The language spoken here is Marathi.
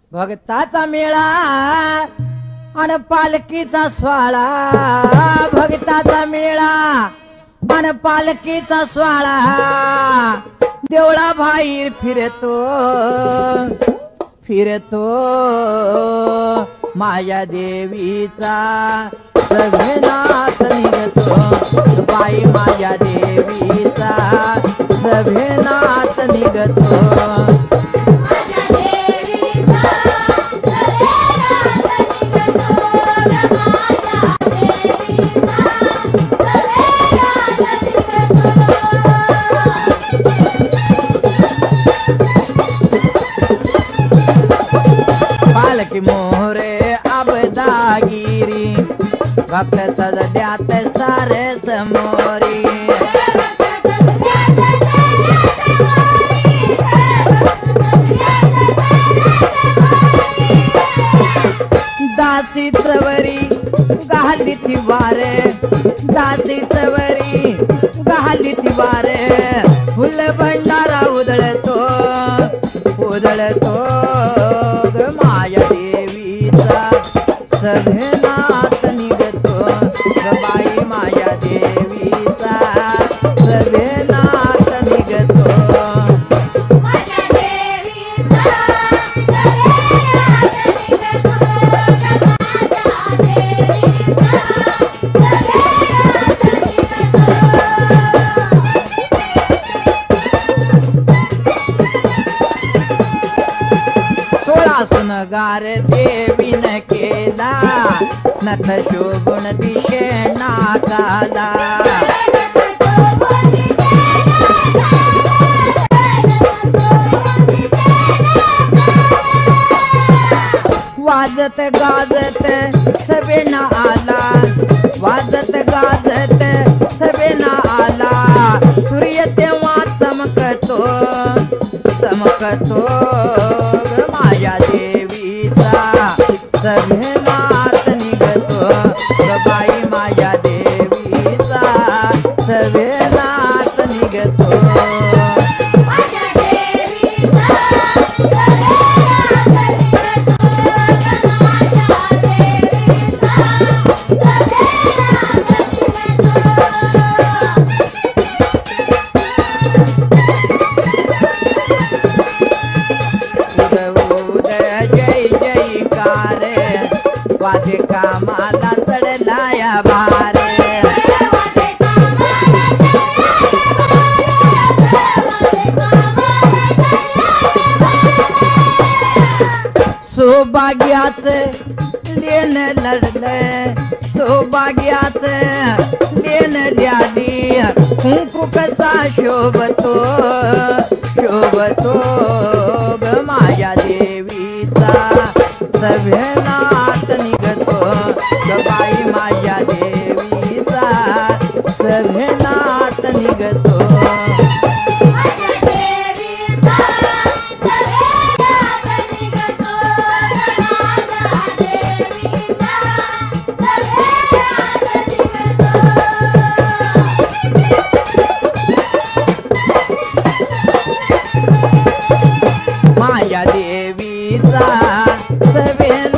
भक्ताचा मेळा आणि पालकीचा स्वाळा, भक्ताचा मेळा आणि पालकीचा स्वाळा, देवळा बाहेर फिरतो फिरतो माया देवीचा सभेनाथ निघतो, बाई माया देवीचा सभेनाथ निघतो. पालकी मोहरे अबदागिरी, भक्त सजद्यात सारे समोरी. दासी चवरी घाली ती वारे, दासी चवरी घाली ती वारे, फुल भंडारा उधळतो उधळतो ग माया देवीचा सभेनाथ निघतो, ग बाई माया देवीचा सभेनाथ निघतो. गार देवीन केला नथ शोभून दिशे नाकाला, वाजत गाजत सभेना आला, वाजत गाजत सभेना आला, सूर्य तेव्हा चमकतो चमकतो ग माया देवीचा सभेनाथ निघतो, ग बाई माया देवीचा सभेनाथ निघतो. वादे कामाला चढलाया भारे, सौभाग्याचे लेन लढले, सौभाग्याचे लेन ल्याली, कुंकू कसा शोभतो शोभतो ग माया देवीचा सभेनाथ निघतो, ग बाई माया देवीचा सभेनाथ निघतो. माया देवीचा सभेनाथ